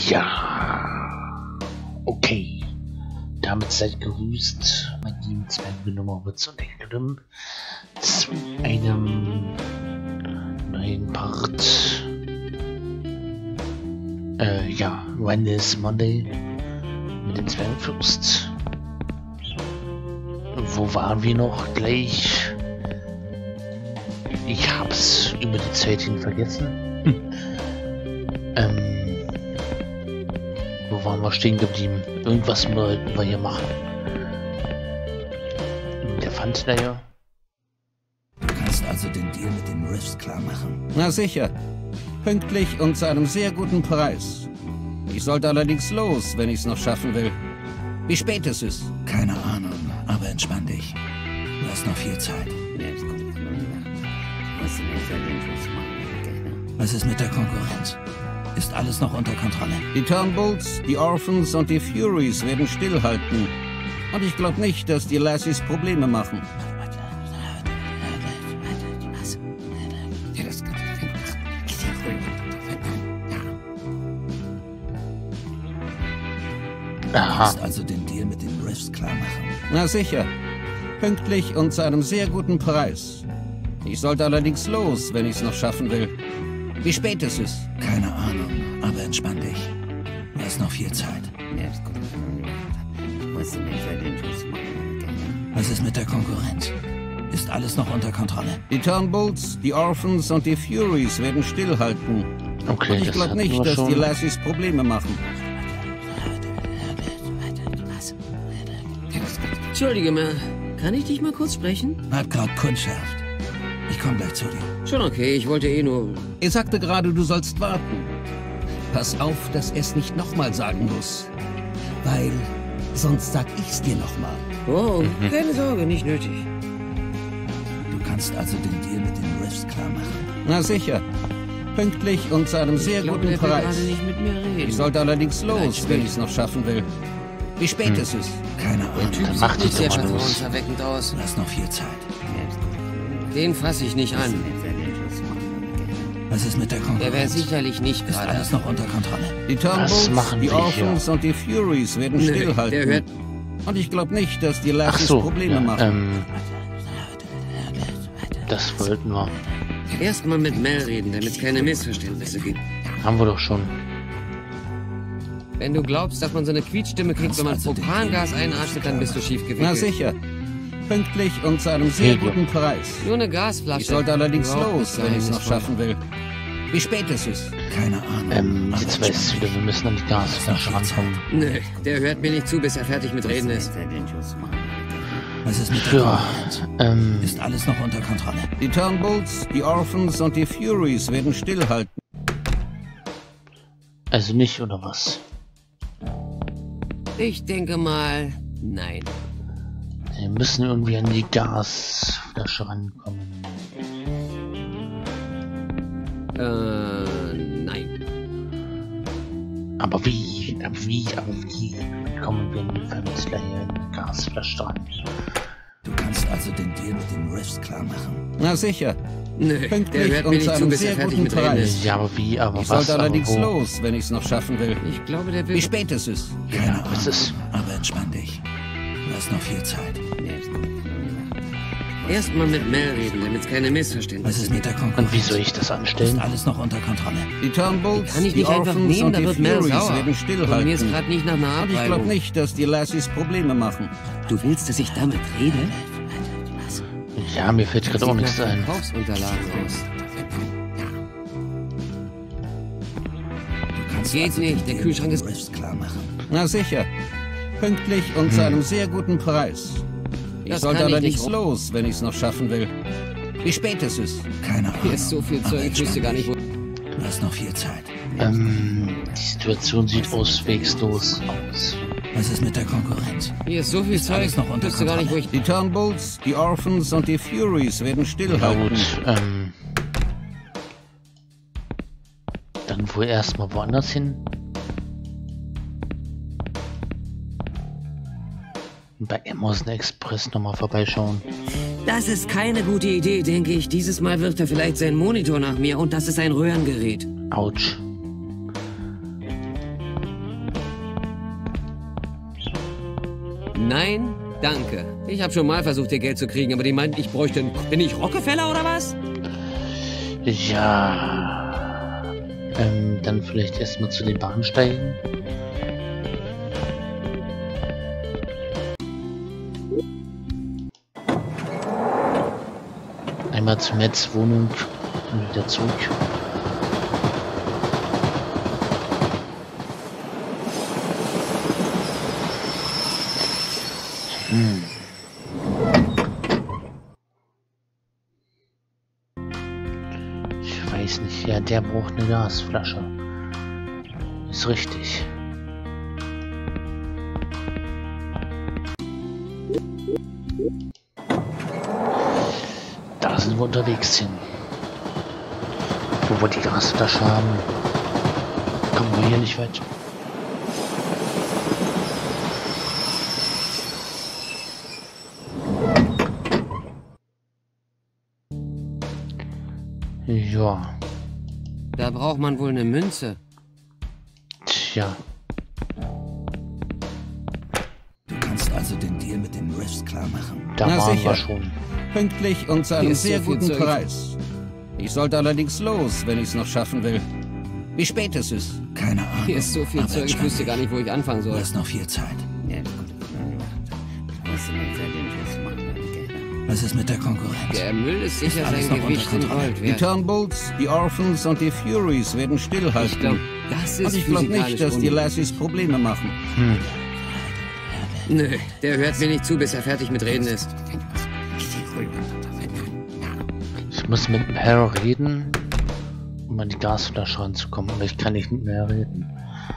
Ja, okay. Damit seid grüßt, meine lieben Zwergennummer zu einem neuen Part. Ja, Wednesday Monday mit dem Zwergenfürst. Wo waren wir noch gleich? Ich hab's über die Zeit hin vergessen. Wo waren wir stehen geblieben? Irgendwas wollten wir hier machen. Der fand da ja. Du kannst also den Deal mit den Riffs klar machen. Na sicher. Pünktlich und zu einem sehr guten Preis. Ich sollte allerdings los, wenn ich es noch schaffen will. Wie spät ist es? Keine Ahnung, aber entspann dich. Du hast noch viel Zeit. Was ist mit der Konkurrenz? Ist alles noch unter Kontrolle? Die Turnbulls, die Orphans und die Furies werden stillhalten. Und ich glaube nicht, dass die Lassies Probleme machen. Du kannst also den Deal mit den Riffs klar machen. Na sicher. Pünktlich und zu einem sehr guten Preis. Ich sollte allerdings los, wenn ich es noch schaffen will. Wie spät ist es? Keine Ahnung, aber entspann dich. Du hast noch viel Zeit. Was ist mit der Konkurrenz? Ist alles noch unter Kontrolle? Die Turnbulls, die Orphans und die Furies werden stillhalten. Okay, und ich glaube nicht, dass die Lassies Probleme machen. Entschuldige mal, kann ich dich mal kurz sprechen? Hat gerade Kundschaft. Ich komme gleich zu dir. Schon okay, ich wollte eh nur... Er sagte gerade, du sollst warten. Pass auf, dass er es nicht nochmal sagen muss. Weil sonst sag ich's dir nochmal. Oh, keine Sorge, nicht nötig. Du kannst also den Deal mit den Riffs klar machen. Na sicher. Pünktlich und zu einem sehr guten der will Preis. gerade nicht mit mir reden. Ich sollte allerdings los, wenn ich es noch schaffen will. Wie spät ist es? Keine Der Ahnung. Typ macht sieht nicht die sehr doch mal los. vertrauenserweckend aus. Du hast noch viel Zeit. Den fasse ich nicht an. Was ist mit der Der wäre Konkurrenz? sicherlich nicht Ist gerade... alles noch unter Kontrolle? Die Turnbulls, machen die wir Orphans und die Furies werden Nee, stillhalten. der hört... Und ich glaube nicht, dass die Ach Lassies so, Probleme ja, machen. das wollten wir. Erstmal mit Mel reden, damit es keine Missverständnisse gibt. Haben wir doch schon. Wenn du glaubst, dass man so eine Quietschstimme kriegt, wenn man Propangas einatmet, dann bist du schief Na gewickelt. sicher. Pünktlich und zu einem sehr Medium. guten Preis. Nur eine Gasflasche. Ich sollte allerdings Überhaupt los, nicht wenn ich es noch geheimnisvoll. schaffen will. Wie spät ist es? Keine Ahnung. aber Jetzt weißt du wieder, wir müssen an die Gasflasche rankommen. Nö, der hört mir nicht zu, bis er fertig mit Reden ist. Was ist mit der Ja, Konkurrenz? Ist alles noch unter Kontrolle? Die Turnbulls, die Orphans und die Furies werden stillhalten. also nicht, oder was? Ich denke mal, nein. Wir müssen irgendwie an die Gasflasche rankommen. Nein. Aber wie? Wie kommen wir an die Vermittler hier an die Gasflasche ran? Du kannst also den Deal mit den Riffs klar machen. Na sicher. Nö, der Pünktlich hört mir und nicht zu zu, einem bis er sehr fertig guten mit Reden Preis. ist. Ja, aber wie? Aber Ich was? sollte allerdings aber wo? los, wenn ich es noch schaffen will. Ich glaube, der will... Wie spät ist es? Keine Ahnung, was ist? aber entspann dich. Du hast noch viel Zeit. Erstmal mit Mel reden, damit es keine Was Missverständnisse ist gibt. mit der Konkurrenz? Und wie soll ich das Ist anstellen? alles noch unter Kontrolle? Die Turnbulls, Kann ich die nicht einfach Orphans nehmen, und da die wird Mel Furies sauer. werden Und mir ist stillhalten. gerade nicht nach einer Und ich glaube Abreibung. nicht, dass die Lassies Probleme machen. Du willst, dass ich damit rede? Ja, mir fällt gerade auch Sieht nichts nach ein. Verkaufsunterlagen aus. Du kannst Geht also nicht, den der Deal Kühlschrank mit ist- den Riffs klar machen. Na sicher. Pünktlich und zu einem sehr guten Preis. Ich Das sollte kann ich allerdings nicht. los, wenn ich es noch schaffen will. Wie spät ist es? Keine Ahnung. Hier ist so viel aber Zeug, ich wüsste gar nicht, wo... Du hast noch viel Zeit. Die Situation sieht auswegslos aus. Was ist mit der Konkurrenz? Hier ist so viel Zeug, alles noch ich unter wüsste gar nicht, wo ich... Die Turnbulls, die Orphans und die Furies werden Na stillhalten. gut, dann wohl erstmal woanders hin. Bei Amazon Express nochmal vorbeischauen. Das ist keine gute Idee, denke ich. Dieses Mal wirft er vielleicht seinen Monitor nach mir und das ist ein Röhrengerät. Autsch. Nein, danke. Ich habe schon mal versucht, dir Geld zu kriegen, aber die meinten, ich bräuchte einen... Bin ich Rockefeller oder was? Ja. Dann vielleicht erstmal zu den Bahnsteigen. Einmal zu Mets Wohnung und wieder zurück. Ich weiß nicht, ja, der braucht eine Gasflasche. Ist richtig. Da sind wir unterwegs hin. Wo wir die Gasflasche haben, kommen wir hier nicht weit. Ja. Da braucht man wohl eine Münze. Tja. Du kannst also den Deal mit den Riffs klar machen. Da Na waren sicher. wir schon. Pünktlich und zu Hier einem ist so sehr viel guten Zeug. Preis. Ich sollte allerdings los, wenn ich es noch schaffen will. Wie spät es ist. Keine Ahnung. Hier ist so viel aber Zeug, ich entspann wüsste gar dich. nicht, wo ich anfangen Du soll. hast noch viel Zeit. Was ist mit der Konkurrenz? Der Müll ist sicher Ist alles sein noch Gewicht unter in Kontrolle? Gold Die wert. Turnbulls, die Orphans und die Furies werden Ich glaube, stillhalten. das Und ist ich glaube nicht, physikalisch dass die unmöglich. Lassies Probleme machen. Nö, der hört mir nicht zu, bis er fertig mit Reden ist. Ich muss mit dem Herr reden, um an die Gasflasche ranzukommen, aber ich kann nicht mit mehr reden.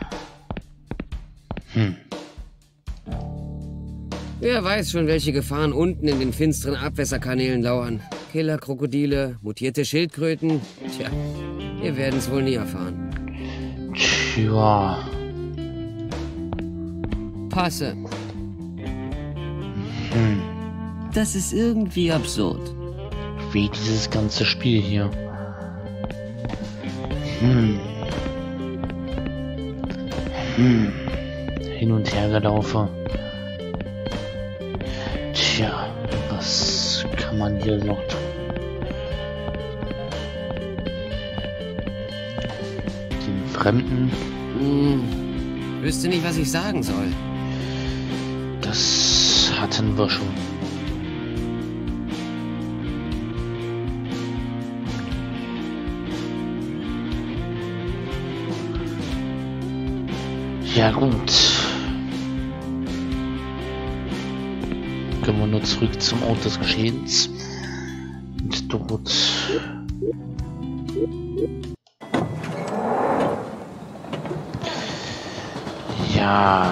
Wer weiß schon, welche Gefahren unten in den finsteren Abwässerkanälen lauern. Killerkrokodile, mutierte Schildkröten. Tja, wir werden es wohl nie erfahren. Tja. Passe. Das ist irgendwie absurd. Wie dieses ganze Spiel hier. Hin und her gelaufen. Tja, was kann man hier noch tun? Den Fremden, Wüsste nicht, was ich sagen soll. das hatten wir schon. Ja gut. Können wir nur zurück zum Ort des Geschehens. Und dort... Ja...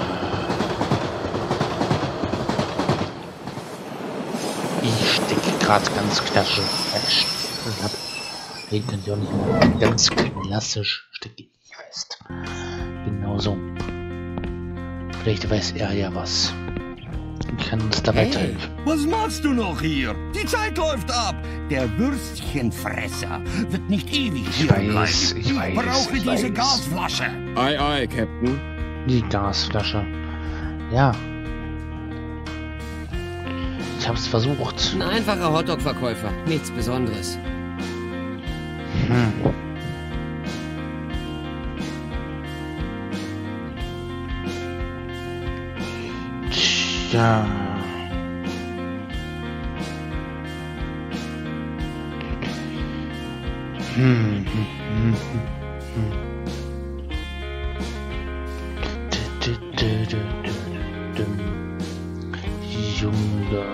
Ich stecke gerade ganz klassisch fest. Den könnt ihr auch nicht mehr ganz klassisch stecke ich fest. Genauso. Vielleicht weiß er ja was. Und kann uns da weiterhelfen. Was machst du noch hier? Die Zeit läuft ab. Der Würstchenfresser wird nicht ewig hier bleiben. Ich weiß, brauche ich diese weiß. Gasflasche. Ei, ei, Captain. Die Gasflasche. Ja. Ich hab's versucht. Ein einfacher Hotdog-Verkäufer. Nichts Besonderes. Tja. Junge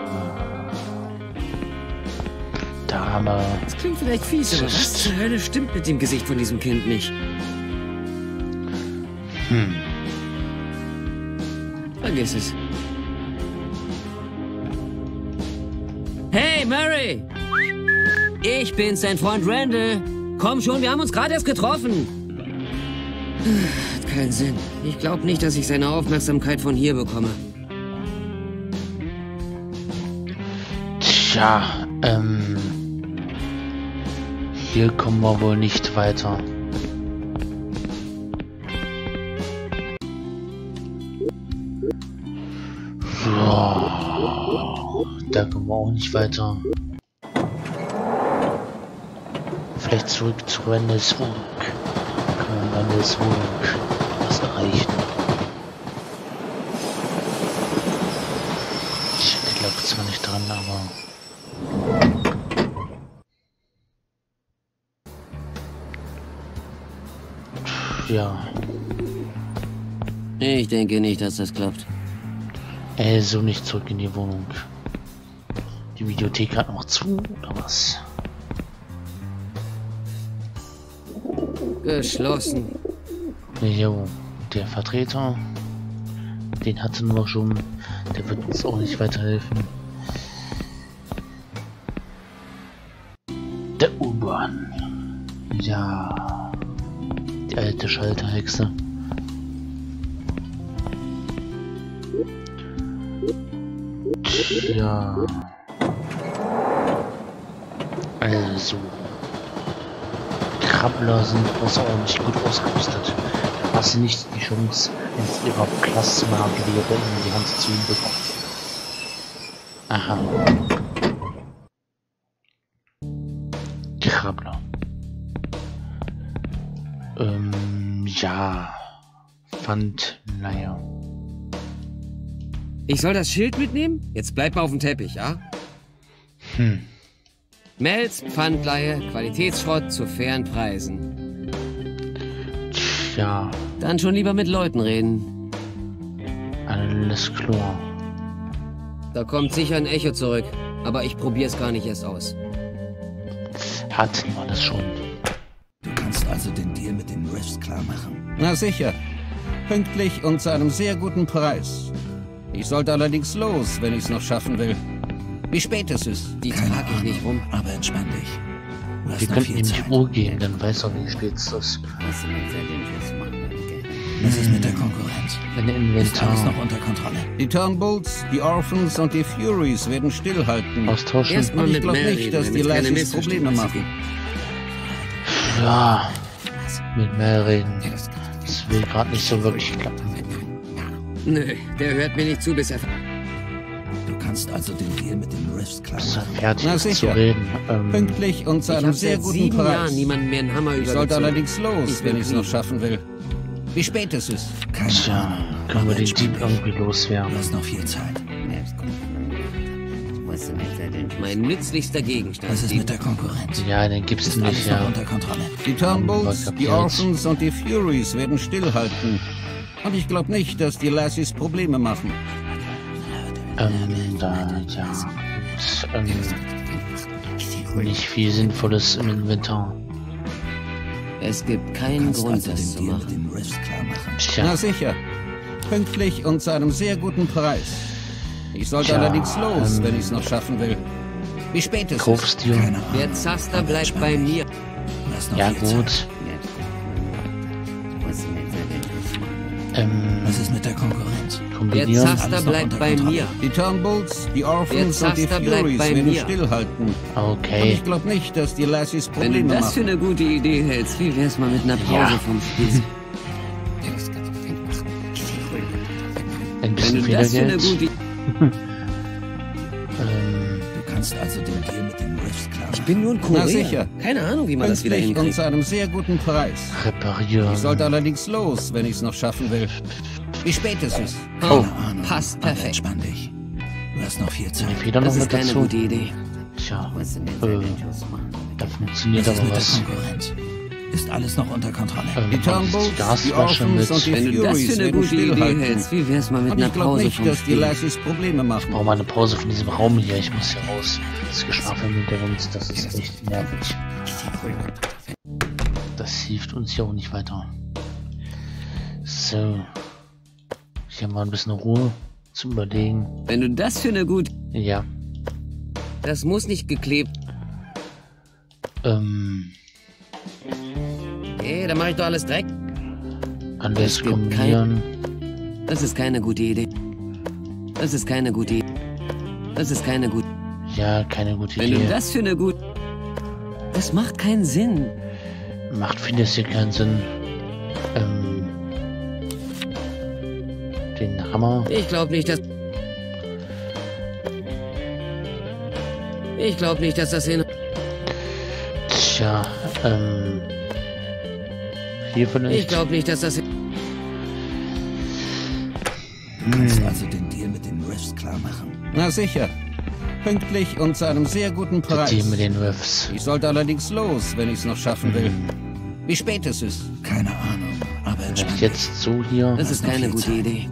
Dame. Das klingt vielleicht fies, aber was zur Hölle stimmt mit dem Gesicht von diesem Kind nicht? Vergiss es. Hey, Murray! Ich bin's, dein Freund Randall. Komm schon, wir haben uns gerade erst getroffen. Hat keinen Sinn. Ich glaube nicht, dass ich seine Aufmerksamkeit von hier bekomme. Tja, hier kommen wir wohl nicht weiter. Da kommen wir auch nicht weiter. Vielleicht zurück zu Randalls Wohnung. Kann man Randalls Wohnung was erreichen? Ich glaube zwar nicht dran, aber... Ja. Ich denke nicht, dass das klappt. So nicht zurück in die Wohnung. Die Videothek hat noch zu, oder was? Geschlossen. Jo, der Vertreter, den hatten wir schon. Der wird uns auch nicht weiterhelfen. Der U-Bahn. Ja. Die alte Schalterhexe. Ja. Also. Krabbler sind außerordentlich gut ausgerüstet. Da hast du nicht die Chance, ins ihrer Plasma-Gewehre in die Hand zu bekommen. Aha. Krabbler. Ja. Pfandleiher. Ich soll das Schild mitnehmen? Jetzt bleib mal auf dem Teppich, ja? Melz, Pfandleihe, Qualitätsschrott zu fairen Preisen. Ja. Dann schon lieber mit Leuten reden. Alles klar. Da kommt sicher ein Echo zurück, aber ich probier's gar nicht erst aus. Hatten wir das schon. Du kannst also den Deal mit den Riffs klar machen. Na sicher. Pünktlich und zu einem sehr guten Preis. Ich sollte allerdings los, wenn ich's noch schaffen will. Wie spät es ist. Die Keine trage ich nicht rum. aber entspann dich. Du hast Wir noch könnten viel nämlich Zeit. Uhr gehen, dann weiß er, wie spät es ist. Was ist mit der Konkurrenz? Ein Ist alles Inventar noch unter Kontrolle? Die Turnbulls, die Orphans und die Furies werden stillhalten. austauschen. Erstmal Und ich mit glaube Mel nicht, reden, dass die damit keine Lassies Probleme Missverständnisse machen. Ja, mit Mel reden. Das will gerade nicht so wirklich klappen. gibt. Nö, der hört mir nicht zu, bis er... Du kannst also den Deal mit den Riffs klar Ist er machen. fertig Na ist zu sicher. reden. Pünktlich und zu Ich einem habe sehr seit guten 7 Preis. Jahren niemanden mehr einen Hammer Ich übergezogen. sollte allerdings los, Ich will wenn ich's noch fliegen. schaffen will. Wie spät es ist. Keine Tja, Ahnung. können wir aber den entspann Dieb dich. irgendwie loswerden. Du hast noch viel Zeit. Mein nützlichster Gegenstand. Was ist mit der Konkurrenz? Ja, den gibt's Ist alles nicht, noch ja. unter Kontrolle? Die Turnbulls, die kapiert. Orphans und die Furies werden stillhalten. Und ich glaube nicht, dass die Lassies Probleme machen. Ja, gut, nicht viel Sinnvolles im Inventar. Es gibt Du keinen kannst Grund, also das den zu Deal mit machen. den Riffs klar machen. Tja, Na sicher. Pünktlich und zu einem sehr guten Preis. Ich sollte Tja, allerdings los, wenn ich's noch schaffen will. Wie spät es ist. kaufst dir. Keine Ahnung. Der Zaster aber bleibt entspann bei dich. mir. Du hast noch Ja viel Zeit. gut. Was ist mit der Konkurrenz? Der Kombinieren. Zaster Alles noch bleibt unter bei Kontrolle. mir. Die Turnbulls, die Orphans Der und die Zaster bleibt Furies bei werden mir. stillhalten. Und Okay. ich glaube nicht, dass die Lassies Wenn du Probleme das für machen. eine gute Idee hältst, wie wär's mal mit einer Pause Ja. vom Spieß? Ein Wenn bisschen du das für eine Federgeld. gute... Du kannst also den Deal mit den Riffs klar Ich machen. bin nur ein Kurier. Na sicher. Keine Ahnung, wie man das wieder Pünktlich und hinkriegt. zu einem sehr guten Preis. Reparieren. Ich sollte allerdings los, wenn ich's noch schaffen will. Wie spät es ist. Oh, Keine Ahnung. passt aber perfekt. entspann dich. Du hast noch viel Zeit. Die Feder noch Das ist mit keine dazu. gute Idee. Tja, da funktioniert Was ist aber mit was. der Konkurrenz? Ist alles noch unter Kontrolle? Die Turnbulls, die Gasflasche Orphans und die Wenn du das Furies für eine werden gute Idee stillhalten. hältst, wie wär's mal mit Und einer ich glaube Pause nicht, vom dass die Spiel? Lassies Probleme Ich machen. brauche mal eine Pause von diesem Raum hier. Ich muss hier raus. Das Geschwafel im Hintergrund, das ist echt nervig. Das hilft uns ja auch nicht weiter. So. Ich habe mal ein bisschen Ruhe zum Überlegen. Wenn du das für eine gute... Ja. Das muss nicht geklebt... Okay, dann mach ich doch alles direkt. Alles Es gibt kombinieren. Das ist keine gute Idee. Das ist keine gute Idee. Das ist keine gute... Ja, keine gute Wenn du Idee. das für eine gute... Das macht keinen Sinn. Macht vieles hier keinen Sinn. Den Hammer. Ich glaube nicht, dass... Ich glaube nicht, dass das hin... Tja, hier vielleicht. Ich glaube nicht, dass das... Du kannst also den Deal mit den Riffs klar machen. Na sicher. Pünktlich und zu einem sehr guten Preis. Die mit den Riffs. Ich sollte allerdings los, wenn ich es noch schaffen will. Wie spät es ist? Keine Ahnung, aber Vielleicht entspannt. jetzt so hier. Das ist keine gute Idee.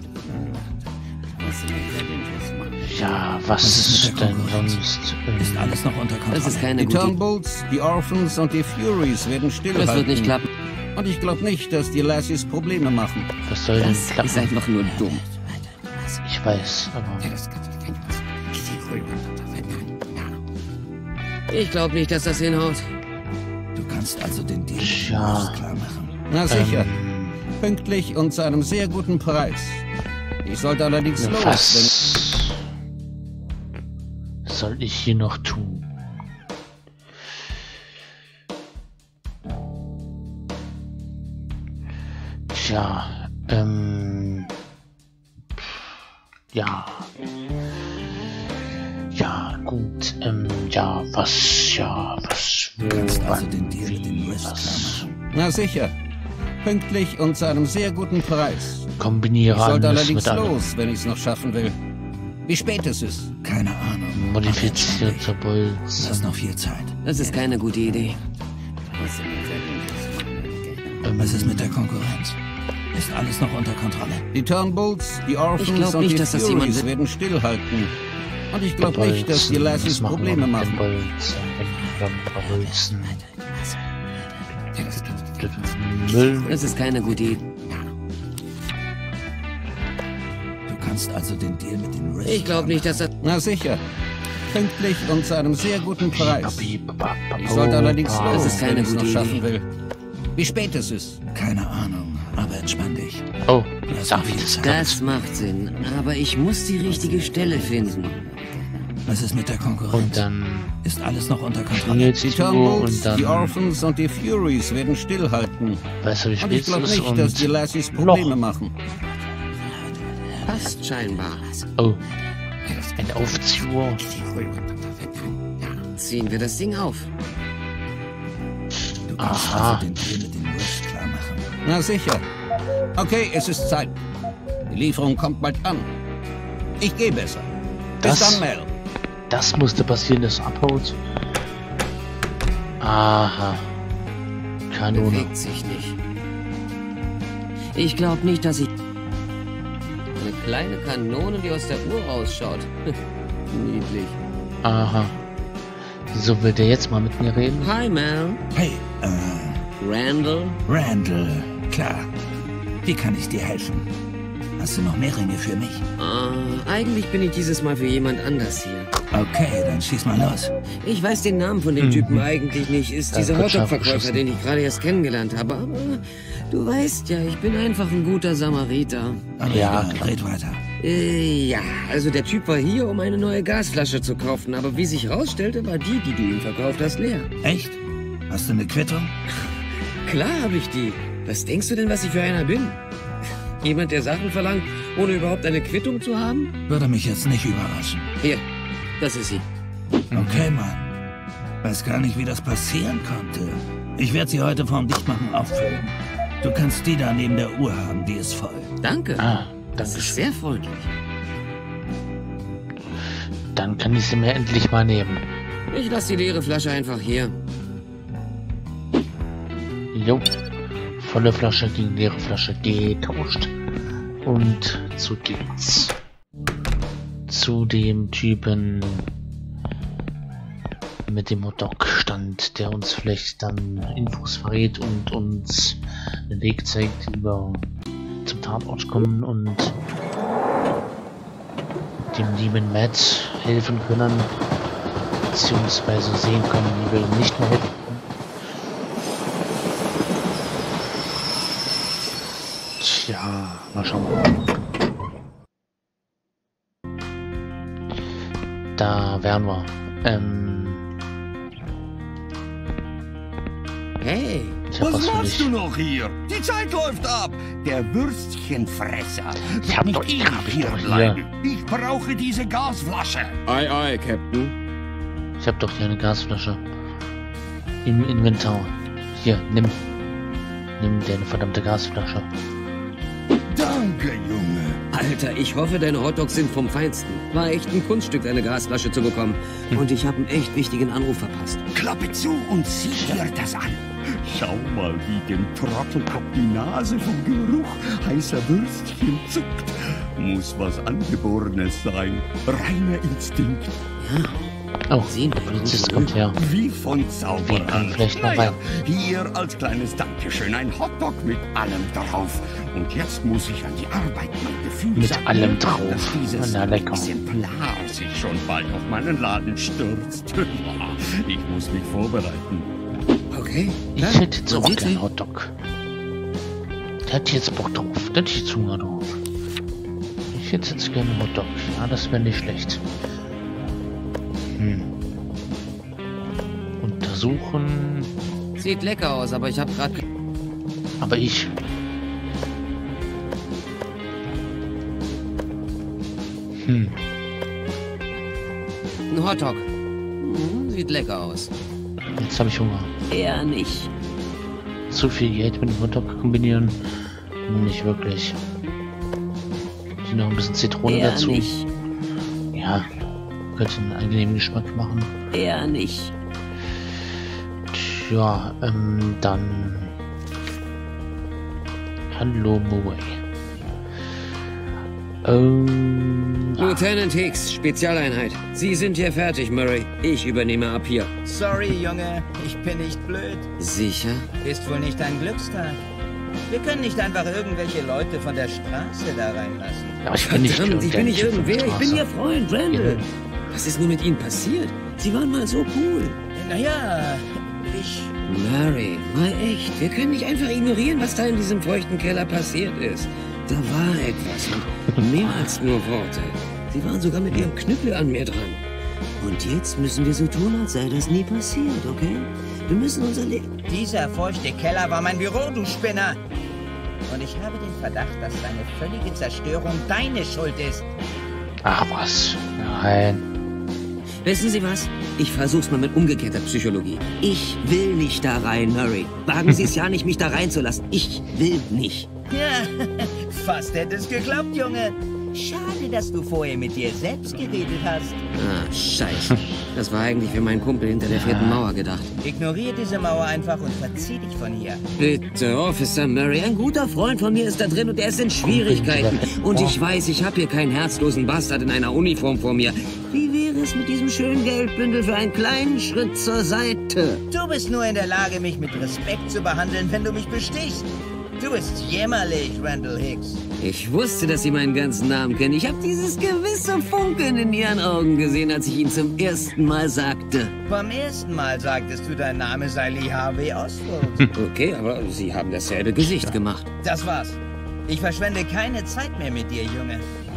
Ja, was ist mit der denn Konkurrenz? sonst? Ist alles noch unter Kontrolle? Das ist keine Die gute Idee. Turnbulls, die Orphans und die Furies werden stillhalten. Das wird nicht klappen. Und ich glaube nicht, dass die Lassies Probleme machen. Was soll denn Das ist klappen? einfach nur dumm. Ich weiß, aber Ich glaube nicht, dass das hinhaut. Du kannst also den Deal mit den Tja. Riffs klar machen. Na sicher. Pünktlich und zu einem sehr guten Preis. Ich sollte allerdings los, was soll ich hier noch tun? Tja, ja. Ja, gut, was, Du kannst also wann, den Deal mit den Riffs klar was? machen. Na sicher. Pünktlich und zu einem sehr guten Preis. Kombiniere Ich sollte alles allerdings mit allem. los, wenn ich es noch schaffen will. Wie spät es ist? Keine Ahnung. Modifizierte aber entspannt. Bolzen. Lass noch viel Zeit. Das ist keine gute Idee. Was ist mit der Konkurrenz? Ist alles noch unter Kontrolle? Die Turnbulls, die Ich Orphans glaub und nicht, die dass das Furies jemand- werden stillhalten. Und ich glaube nicht, dass die Lassies Probleme machen. Bolzen. Müll. Das ist keine gute Idee. Du kannst also den Deal mit den Riffs Ich glaube nicht, dass das... Na sicher. Pünktlich und zu einem sehr guten Preis. Ich sollte allerdings Oh, los, Das ist keine wenn ich es noch gute schaffen Idee. will. Wie spät es ist? Keine Ahnung, aber entspann dich. Oh, Lass darf noch ich viel das Zeit. Das macht Sinn. Aber ich muss die richtige Stelle finden. Was ist mit der Und Konkurrenz? dann Ist alles noch unter Kontrolle? klingelt Die es nur Turnbulls, und dann die Orphans und die Furies werden stillhalten. weißt du, wie Und spät ich es glaube ist nicht, dass die und Lassies Probleme Loch. machen. Passt scheinbar. oh, ein Aufzieher. Ziehen wir das Ding auf. Du kannst Aha. also den Deal mit den Riffs klar machen. Na sicher. Okay, es ist Zeit. Die Lieferung kommt bald an. Ich gehe besser. Bis Das- dann, Mel. Das musste passieren, dass er abhaut. Aha. Kanone. Bewegt sich nicht. Ich glaube nicht, dass ich... Eine kleine Kanone, die aus der Uhr rausschaut. Niedlich. Aha. So will der jetzt mal mit mir reden? Hi, Mel. Hey, Randall? Randall. Klar. Wie kann ich dir helfen? Hast du noch mehr Ringe für mich? Eigentlich bin ich dieses Mal für jemand anders hier. Okay, dann schieß mal los. Ich weiß den Namen von dem Typen eigentlich nicht. Ist dieser wird scharf Hotdog-Verkäufer, geschossen. den ich gerade erst kennengelernt habe. Aber du weißt ja, ich bin einfach ein guter Samariter. Aber Ja, egal, klar. red weiter. Ja, also der Typ war hier, um eine neue Gasflasche zu kaufen. Aber wie sich rausstellte, war die du ihm verkauft hast, leer. Echt? Hast du eine Quittung? Klar habe ich die. Was denkst du denn, was ich für einer bin? Jemand, der Sachen verlangt, ohne überhaupt eine Quittung zu haben? Würde mich jetzt nicht überraschen. Hier, das ist sie. Okay, Mann. Weiß gar nicht, wie das passieren konnte. Ich werde sie heute vorm Dichtmachen auffüllen. Du kannst die da neben der Uhr haben, die ist voll. Danke. Ah, Das ist sehr freundlich. dann kann ich sie mir endlich mal nehmen. Ich lasse die leere Flasche einfach hier. Jo. Volle Flasche gegen leere Flasche getauscht. Und zu geht's. Zu dem Typen mit dem Hotdog-Stand, der uns vielleicht dann Infos verrät und uns den Weg zeigt, wie wir zum Tatort kommen und dem lieben Matt helfen können, beziehungsweise sehen können, wie wir ihm nicht mehr helfen können. Tja, mal schauen. Da wären wir. Hey, Ich hab Was für machst dich. du noch hier? Die Zeit läuft ab. Der Würstchenfresser Ich wird hab nicht doch- ewig hab ich hier doch hier. bleiben. Ich brauche diese Gasflasche. Ei, Captain. Ich habe doch hier eine Gasflasche im Inventar. Hier, nimm deine verdammte Gasflasche. Danke, Junge. Alter, ich hoffe, deine Hotdogs sind vom Feinsten. War echt ein Kunststück, deine Gasflasche zu bekommen. Und ich habe einen echt wichtigen Anruf verpasst. Klappe zu und sieh dir das an. Schau mal, wie dem Trottelkopf die Nase vom Geruch heißer Würstchen zuckt. Muss was Angeborenes sein. Reiner Instinkt. Ja. Oh, Sehen der wir Polizist uns kommt her. Wie von Wir Zauberhand. können vielleicht noch rein. Hier als kleines Dankeschön ein Hotdog mit allem drauf. Und jetzt muss ich an die Arbeit. Mein Gefühl Mit sagt allem mir, drauf. dass dieses Na, lecker. Exemplar sich schon bald auf meinen Laden stürzt. Ich muss mich vorbereiten. Okay. Ich dann, hätte jetzt man auch sieht gerne sich. Hotdog. Der hat jetzt Bock drauf. Der hat jetzt Hunger drauf. Ich hätte jetzt gerne Hotdog. Ja, das wäre nicht schlecht. Untersuchen. Sieht lecker aus, aber ich habe gerade... Aber ich. Ein Hotdog. Sieht lecker aus. Jetzt habe ich Hunger. Eher nicht. Zu viel Geld mit dem Hotdog kombinieren? Nicht wirklich. Hier noch ein bisschen Zitrone Eher dazu. nicht. Ja, könnte einen angenehmen Geschmack machen. Eher nicht. Tja, dann... Hallo, Moe. Lieutenant Hicks, Spezialeinheit. Sie sind hier fertig, Murray. Ich übernehme ab hier. Sorry, Junge, ich bin nicht blöd. Sicher? Ist wohl nicht ein Glückstag. Wir können nicht einfach irgendwelche Leute von der Straße da reinlassen. Aber ich bin nicht Verdammt, ich bin nicht irgendwer irgendwer. von Ich bin der Ihr Freund, Randall. Ja. Was ist nur mit Ihnen passiert? Sie waren mal so cool. Naja, ich... Murray, mal echt. Wir können nicht einfach ignorieren, was da in diesem feuchten Keller passiert ist. Da war etwas und mehr als nur Worte. Sie waren sogar mit ihrem Knüppel an mir dran. Und jetzt müssen wir so tun, als sei das nie passiert, okay? Wir müssen unser Leben... Dieser feuchte Keller war mein Büro, du Spinner. Und ich habe den Verdacht, dass seine völlige Zerstörung deine Schuld ist. Ach was. Nein. Wissen Sie was? Ich versuch's mal mit umgekehrter Psychologie. Ich will nicht da rein, Murray. Wagen Sie es ja nicht, mich da reinzulassen. Ich will nicht. Ja, fast hätte es geklappt, Junge. Schade, dass du vorher mit dir selbst geredet hast. Ah, scheiße. Das war eigentlich für meinen Kumpel hinter der 4. Mauer gedacht. Ignoriere diese Mauer einfach und verzieh dich von hier. Bitte, Officer Murray, ein guter Freund von mir ist da drin und er ist in Schwierigkeiten. Und ich weiß, ich habe hier keinen herzlosen Bastard in einer Uniform vor mir. Wie wäre es mit diesem schönen Geldbündel für einen kleinen Schritt zur Seite? Du bist nur in der Lage, mich mit Respekt zu behandeln, wenn du mich bestichst. Du bist jämmerlich, Randall Hicks. Ich wusste, dass Sie meinen ganzen Namen kennen. Ich habe dieses gewisse Funkeln in Ihren Augen gesehen, als ich ihn zum ersten Mal sagte. Beim ersten Mal sagtest du, dein Name sei Lee Harvey Oswald. Okay, aber Sie haben dasselbe Gesicht gemacht. Das war's. Ich verschwende keine Zeit mehr mit dir, Junge.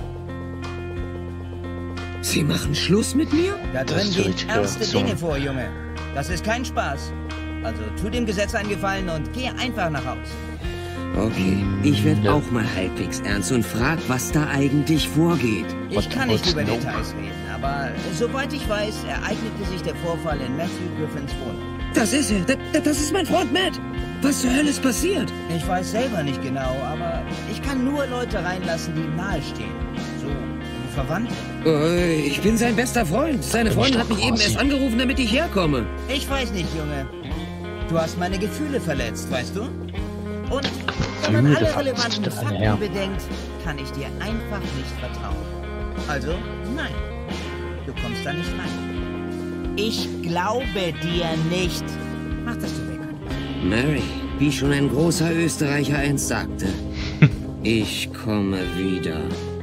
Sie machen Schluss mit mir? Da Das drin ist die gehen richtige ernste Reaktion. Dinge vor, Junge. Das ist kein Spaß. Also tu dem Gesetz einen Gefallen und geh einfach nach Haus. Okay, ich werde auch mal halbwegs ernst und frag, was da eigentlich vorgeht. Ich kann nicht über Nope. Details reden, aber soweit ich weiß, ereignete sich der Vorfall in Matthew Griffins Wohnung. Das ist er. Das ist mein Freund Matt. Was zur Hölle ist passiert? Ich weiß selber nicht genau, aber ich kann nur Leute reinlassen, die ihm nahestehen. So wie Verwandte. Ich bin sein bester Freund. Seine Bin ich Freundin doch hat mich eben quasi. erst angerufen, damit ich herkomme. Ich weiß nicht, Junge. Du hast meine Gefühle verletzt, weißt du? Und wenn man Gefühle alle relevanten verletzt, Fakten ja. bedenkt, kann ich dir einfach nicht vertrauen. Also, nein. Du kommst da nicht rein. Ich glaube dir nicht. Mach, dass du weg kannst. Mary, wie schon ein großer Österreicher einst sagte, ich komme wieder.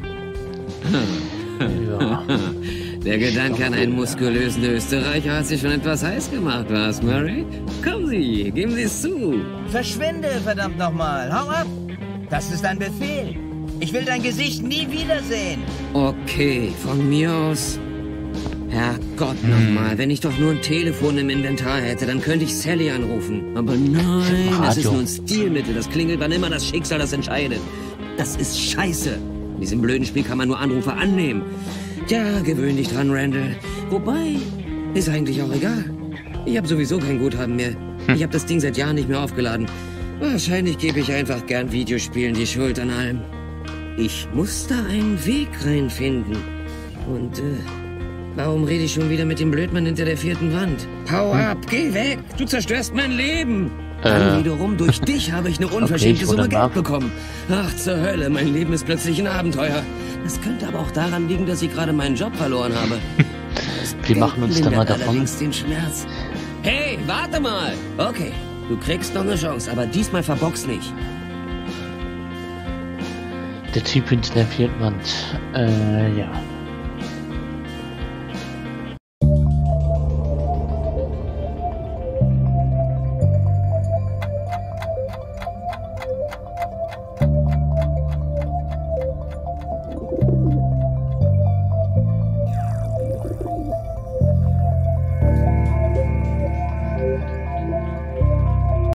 Ja. Der Gedanke an einen muskulösen Österreicher hat sich schon etwas heiß gemacht, was, Murray? Kommen Sie, geben Sie es zu. Verschwinde, verdammt nochmal. Hau ab. Das ist ein Befehl. Ich will dein Gesicht nie wiedersehen. Okay, von mir aus. Herrgott nochmal, wenn ich doch nur ein Telefon im Inventar hätte, dann könnte ich Sally anrufen. Aber nein, das ist Radio. nur ein Stilmittel. Das klingelt, wann immer das Schicksal das entscheidet. Das ist scheiße. In diesem blöden Spiel kann man nur Anrufe annehmen. Ja, gewöhn dich dran, Randall. Wobei, Ist eigentlich auch egal. Ich habe sowieso kein Guthaben mehr. Ich habe das Ding seit Jahren nicht mehr aufgeladen. Wahrscheinlich gebe ich einfach gern Videospielen die Schuld an allem. Ich muss da einen Weg reinfinden. Und, warum rede ich schon wieder mit dem Blödmann hinter der 4. Wand? Hau ab, geh weg, du zerstörst mein Leben. Dann wiederum, durch dich habe ich eine unverschämte Summe Geld bekommen. Ach, zur Hölle, mein Leben ist plötzlich ein Abenteuer. Das könnte aber auch daran liegen, dass ich gerade meinen Job verloren habe. Wir machen uns da mal davon. Den Schmerz. Hey, warte mal. Okay, du kriegst noch eine Chance, aber diesmal verbox nicht. Der Typ hinter der 4. Wand. Ja.